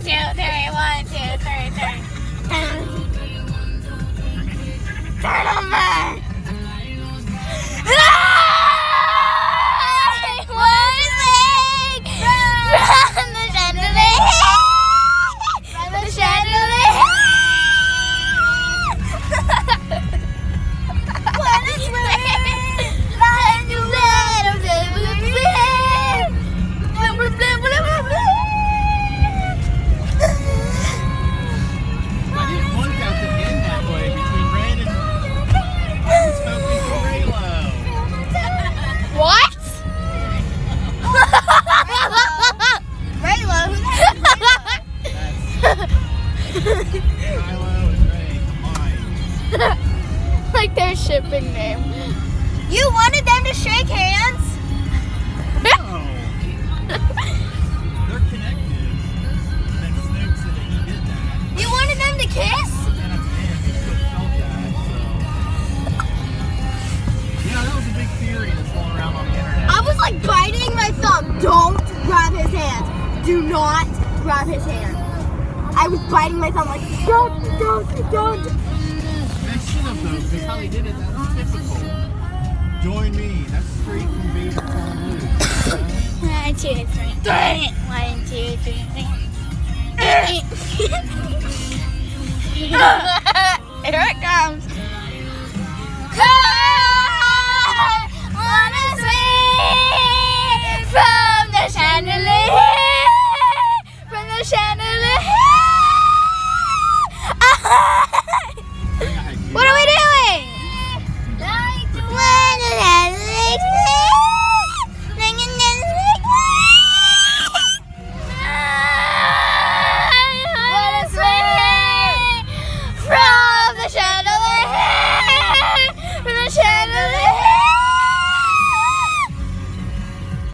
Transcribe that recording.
Turn over! Like their shipping name. You wanted them to shake hands? No. They're connected. And then Snoop said that he did that. You wanted them to kiss? And at the end, he still felt that, so. Yeah, that was a big theory that's going around on the internet. I was like biting my thumb. Don't grab his hand. Do not grab his hand. I was biting my thumb like, don't. They should have though, because how they did it, that was typical. Join me. That's straight from Vader Calling Luke. 1, 2, 3. 1, 2, 3. Here it comes. Wanna swing from the chandelier, from the chandelier. What are we doing? From the chandelier, from the chandelier.